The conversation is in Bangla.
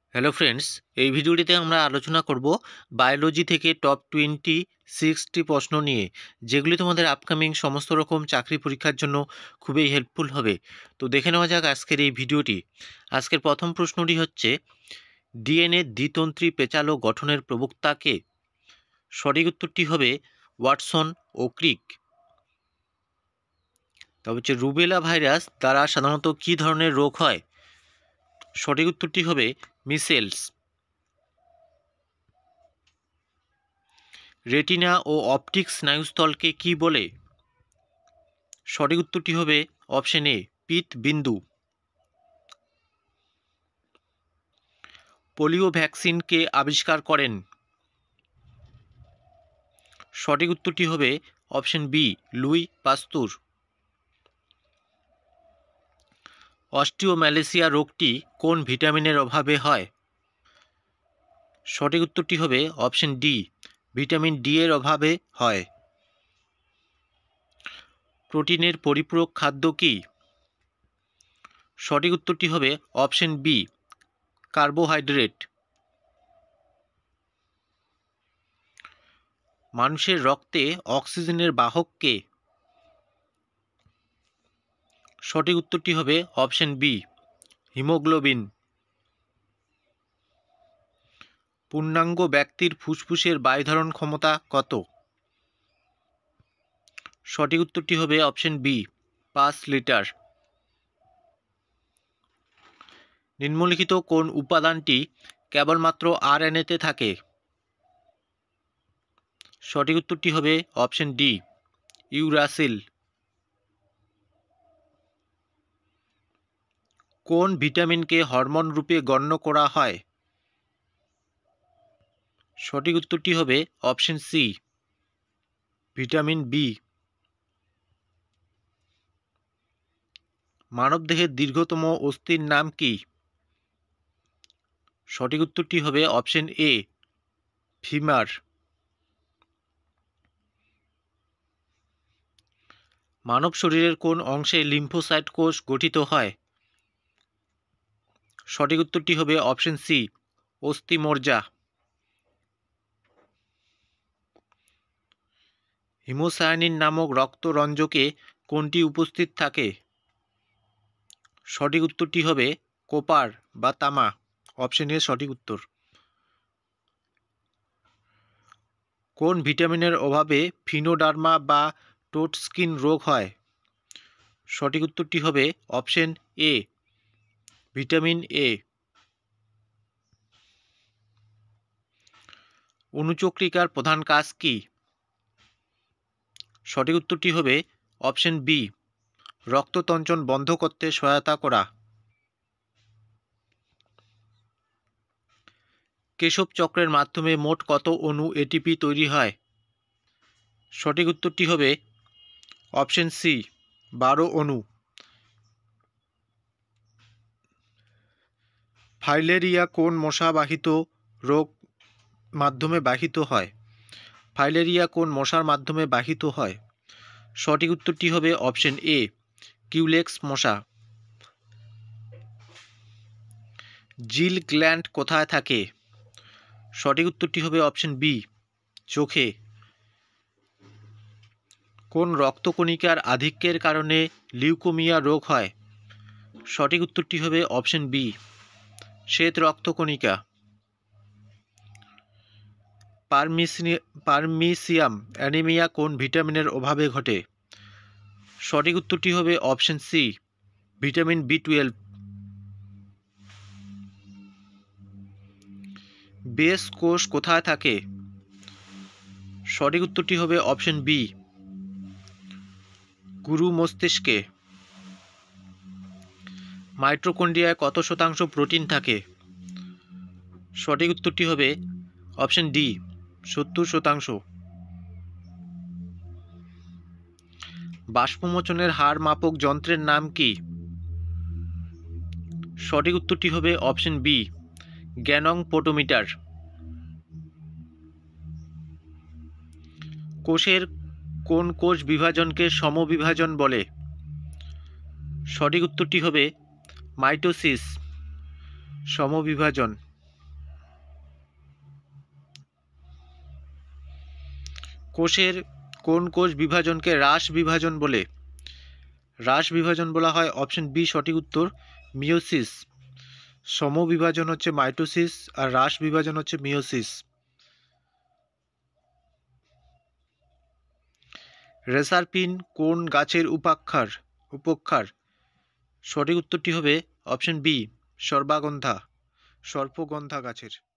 হ্যালো ফ্রেন্ডস, এই ভিডিওটিতে আমরা আলোচনা করব বায়োলজি থেকে টপ 60টি প্রশ্ন নিয়ে, যেগুলি তোমাদের আপকামিং সমস্ত রকম চাকরি পরীক্ষার জন্য খুবই হেল্পফুল হবে। তো দেখে নেওয়া যাক আজকের এই ভিডিওটি। আজকের প্রথম প্রশ্নটি হচ্ছে, ডিএনএ দ্বিতন্ত্রী পেঁচালো গঠনের প্রবক্তা কে? সঠিক উত্তরটি হবে ওয়াটসন ও ক্রিক। তবে হচ্ছে রুবেলা ভাইরাস দ্বারা সাধারণত কী ধরনের রোগ হয়? সঠিক উত্তরটি হবে মিসেলস। রেটিনা ও অপটিক স্নায়ুস্থলকে কি বলে? সঠিক উত্তরটি হবে অপশন এ, পিত বিন্দু। পোলিও ভ্যাকসিন কে আবিষ্কার করেন? সঠিক উত্তরটি হবে option B, Louis Pasteur. Osteomalacia রোগটি কোন ভিটামিনের অভাবে হয়? সঠিক উত্তরটি হবে অপশন ডি, ভিটামিন ডি এর অভাবে হয়। প্রোটিনের পরিপূরক খাদ্য কি? সঠিক উত্তরটি হবে অপশন বি, কার্বোহাইড্রেট। মানুষের রক্তে অক্সিজেনের বাহক কে? সঠিক উত্তরটি হবে অপশন বি, হিমোগ্লোবিন। পূর্ণাঙ্গ ব্যক্তির ফুসফুসের বায়ুধারণ ক্ষমতা কত? সঠিক উত্তরটি হবে অপশন বি, 5 লিটার। নিম্নলিখিত কোন উপাদানটি কেবলমাত্র আরএনএতে থাকে? সঠিক উত্তরটি হবে অপশন ডি, ইউরাসিল। কোন ভিটামিনকে হরমোন রূপে গণ্য করা হয়? সঠিক উত্তরটি হবে অপশন সি, ভিটামিন বি। মানবদেহের দীর্ঘতম অস্থির নাম কি? সঠিক উত্তরটি হবে অপশন এ, ফিমার। মানব শরীরের কোন অংশে লিম্ফোসাইট কোষ গঠিত হয়? সঠিক উত্তরটি হবে অপশন সি, অস্থিমজ্জা। হিমোসায়ানিন নামক রক্তরঞ্জকে কোনটি উপস্থিত থাকে? সঠিক উত্তরটি হবে কোপার বা তামা, অপশন এ সঠিক উত্তর। কোন ভিটামিনের অভাবে ফিনোডার্মা বা টোট স্কিন রোগ হয়? সঠিক উত্তরটি হবে অপশন এ, ভিটামিন এ। অণুচক্রিকার প্রধান কাজ কি? সঠিক উত্তরটি হবে অপশন বি, রক্ততঞ্চন বন্ধ করতে সহায়তা করা। কেশব চক্রের মাধ্যমে মোট কত অণু এটিপি তৈরি হয়? সঠিক উত্তরটি হবে অপশন সি, 12 অণু। ফাইলেরিয়া কোন মশাবাহিত রোগ মাধ্যমে বাহিত হয়? ফাইলেরিয়া কোন মশার মাধ্যমে বাহিত হয়? সঠিক উত্তরটি হবে অপশন এ, কিউলেক্স মশা। জিল গ্ল্যান্ড কোথায় থাকে? সঠিক উত্তরটি হবে অপশন বি, চোখে। কোন রক্তকণিকার আধিক্যের কারণে লিউকোমিয়া রোগ হয়? সঠিক উত্তরটি হবে অপশন বি, শ্বেত রক্তকণিকা। পারমিসিয়াম অ্যানিমিয়া কোন ভিটামিনের অভাবে ঘটে? সঠিক উত্তরটি হবে অপশন সি, ভিটামিন বি12। বেস কোষ কোথায় থাকে? সঠিক উত্তরটি হবে অপশন বি, গুরু মস্তিষ্কে। মাইটোকন্ড্রিয়ায় কত শতাংশ প্রোটিন থাকে? সঠিক উত্তরটি হবে অপশন ডি, 70%। বাষ্পমোচনের হার মাপক যন্ত্রের নাম কি? সঠিক উত্তরটি হবে অপশন বি, গ্যানং পোটোমিটার। কোষের কোন কোষ বিভাজনকে সমবিভাজন বলে? সঠিক উত্তরটি হবে মাইটোসিস, সমবিভাজন। কোষের কোন কোষ বিভাজনকে হ্রাস বিভাজন বলে? হ্রাস বিভাজন বলা হয় অপশন বি সঠিক উত্তর মিওসিস। সমবিভাজন হচ্ছে মাইটোসিস আর হ্রাস বিভাজন হচ্ছে মিওসিস। রেসারপিন কোন গাছের উপক্ষার? সঠিক উত্তরটি হবে অপশন বি সর্পগন্ধা গাছের।